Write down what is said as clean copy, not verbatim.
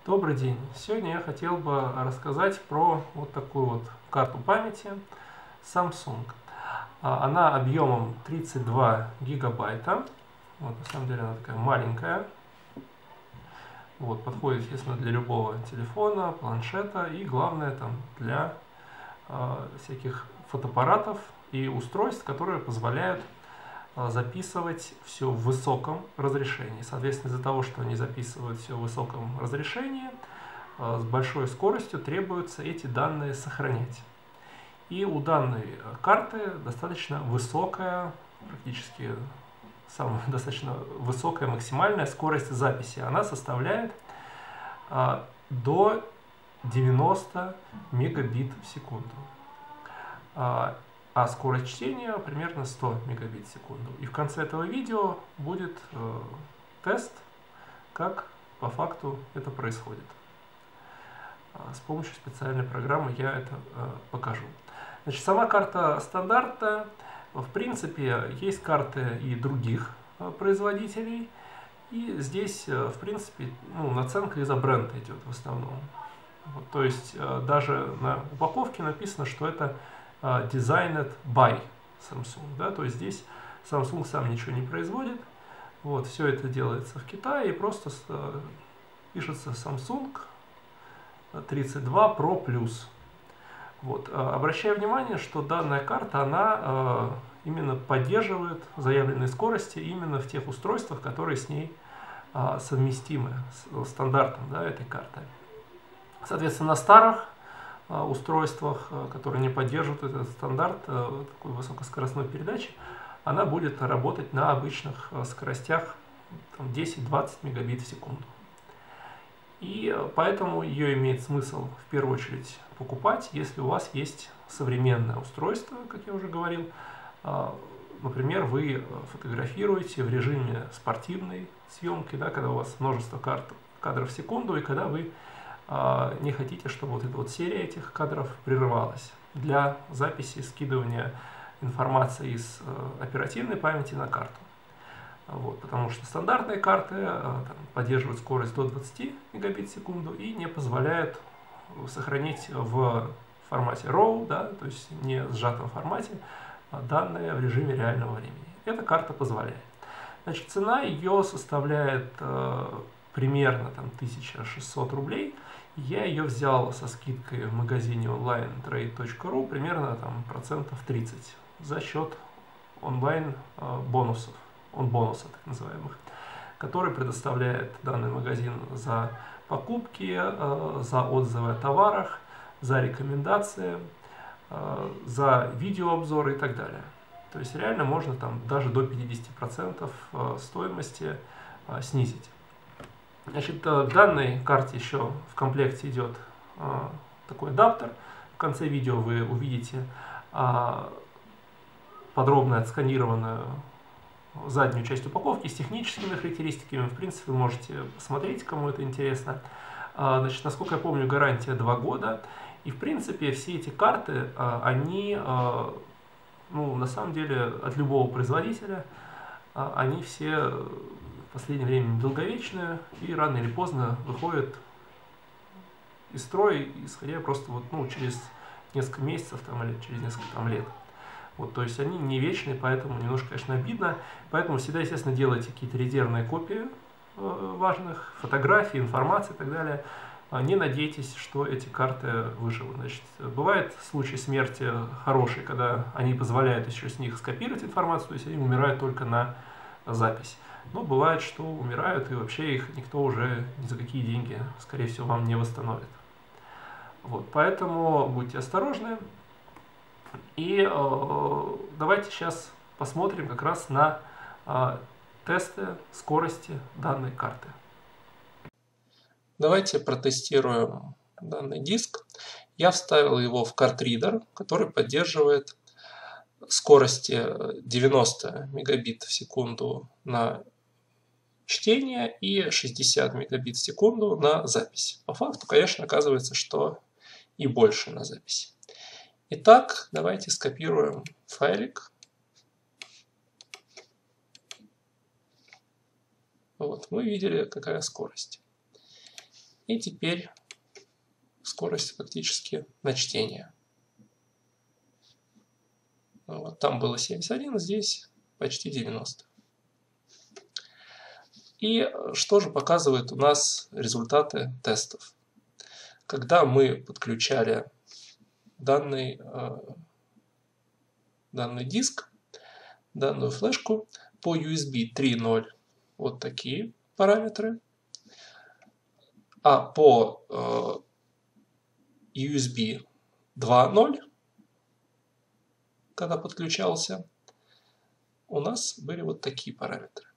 Добрый день! Сегодня я хотел бы рассказать про вот такую вот карту памяти Samsung. Она объемом 32 гигабайта. Вот, на самом деле она такая маленькая. Вот, подходит, естественно, для любого телефона, планшета и, главное, там, для всяких фотоаппаратов и устройств, которые позволяют записывать все в высоком разрешении. Соответственно, из-за того, что они записывают все в высоком разрешении, с большой скоростью требуется эти данные сохранять. И у данной карты достаточно высокая, практически самая достаточно высокая максимальная скорость записи. Она составляет до 90 мегабит в секунду. А скорость чтения примерно 100 мегабит в секунду. И в конце этого видео будет тест, как по факту это происходит. С помощью специальной программы я это покажу. Значит, сама карта стандарта. В принципе, есть карты и других производителей. И здесь, в принципе, наценка из-за бренда идет в основном. Вот, то есть, даже на упаковке написано, что это designed by Samsung. Да? То есть, здесь Samsung сам ничего не производит. Вот, все это делается в Китае и просто пишется Samsung 32 Pro Plus. Вот. Обращаю внимание, что данная карта, она именно поддерживает заявленные скорости именно в тех устройствах, которые с ней совместимы с стандартом, да, этой карты. Соответственно, на старых устройствах, которые не поддерживают этот стандарт такой высокоскоростной передачи, она будет работать на обычных скоростях 10-20 мегабит в секунду. И поэтому ее имеет смысл в первую очередь покупать, если у вас есть современное устройство, как я уже говорил. Например, вы фотографируете в режиме спортивной съемки, да, когда у вас множество кадров в секунду, и когда вы не хотите, чтобы вот эта вот серия этих кадров прерывалась для записи, скидывания информации из оперативной памяти на карту. Вот, потому что стандартные карты поддерживают скорость до 20 мегабит в секунду и не позволяют сохранить в формате RAW, да, то есть не сжатом формате, данные в режиме реального времени. Эта карта позволяет. Значит, цена ее составляет примерно 1600 рублей. Я ее взял со скидкой в магазине онлайн trade.ru примерно процентов 30 за счет онлайн бонусов. Бонуса, так называемых, который предоставляет данный магазин за покупки, за отзывы о товарах, за рекомендации, за видеообзоры и так далее. То есть реально можно даже до 50% стоимости снизить. Значит, к данной карте еще в комплекте идет такой адаптер. В конце видео вы увидите подробно отсканированную заднюю часть упаковки с техническими характеристиками. В принципе, вы можете посмотреть, кому это интересно. Значит, насколько я помню, гарантия 2 года. И, в принципе, все эти карты, они, на самом деле, от любого производителя, они все в последнее время долговечные и рано или поздно выходят из строя, исходя просто через несколько месяцев или через несколько лет. Вот, то есть они не вечные, поэтому немножко, конечно, обидно. Поэтому всегда, естественно, делайте какие-то резервные копии важных фотографий, информации и так далее. Не надейтесь, что эти карты выживут. Значит, бывает случай смерти хороший, когда они позволяют еще с них скопировать информацию, то есть они умирают только на запись. Но бывает, что умирают, и вообще их никто уже ни за какие деньги, скорее всего, вам не восстановит. Вот, поэтому будьте осторожны. И давайте сейчас посмотрим как раз на тесты скорости данной карты. Давайте протестируем данный диск. Я вставил его в картридер, который поддерживает скорости 90 мегабит в секунду на чтение и 60 мегабит в секунду на запись. По факту, конечно, оказывается, что и больше на запись. Итак, давайте скопируем файлик. Вот, мы видели, какая скорость. И теперь скорость фактически на чтение. Вот, там было 71, здесь почти 90. И что же показывают у нас результаты тестов? Когда мы подключали данный диск, данную флешку по USB 3.0, вот такие параметры, а по USB 2.0, когда подключался, у нас были вот такие параметры.